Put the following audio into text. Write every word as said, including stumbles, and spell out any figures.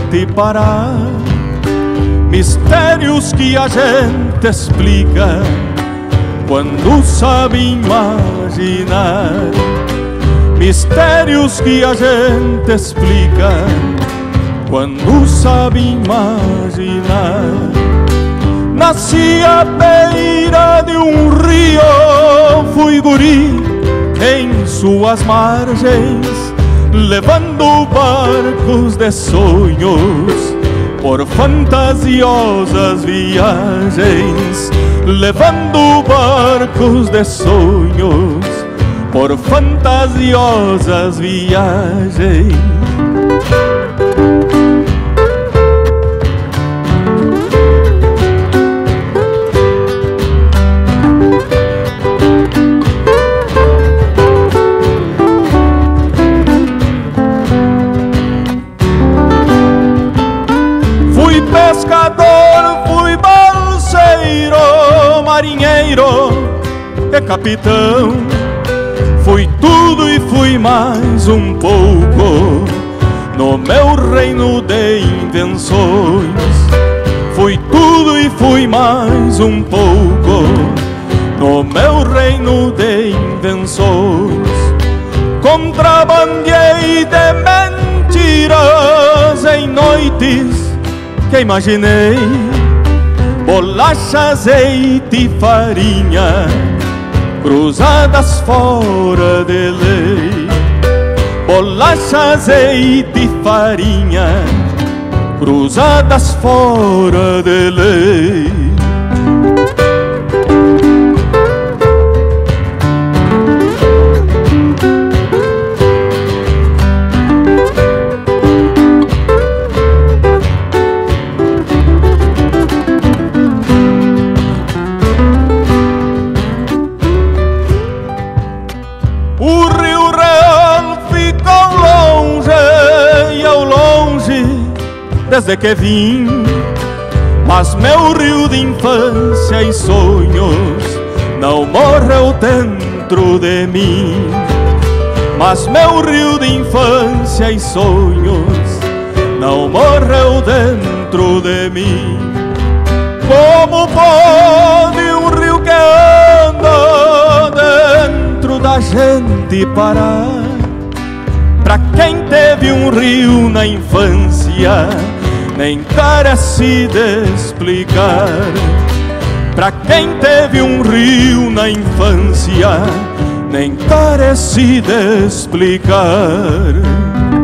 gente parar. Mistérios que a gente explica quando sabe imaginar. Mistérios que a gente explica quando sabe imaginar. Nasci à beira de um rio, fui guri em suas margens, levando barcos de sonhos por fantasiosas viagens, levando barcos de sonhos por fantasiosas viagens. Fui pescador, fui balseiro, marinheiro e capitão. Fui tudo e fui mais um pouco no meu reino de invenções. Fui tudo e fui mais um pouco no meu reino de invenções. Contrabandeei de mentiras em noites que imaginei, bolacha, azeite e farinha cruzadas fora de lei. Bolacha, azeite e farinha cruzadas fora de lei. Desde que vim, mas meu rio de infância e sonhos não morreu dentro de mim. Mas meu rio de infância e sonhos não morreu dentro de mim. Como pode um rio que anda dentro da gente parar? Pra quem teve um rio na infância, nem carece de explicar. Pra quem teve um rio na infância, nem carece de explicar.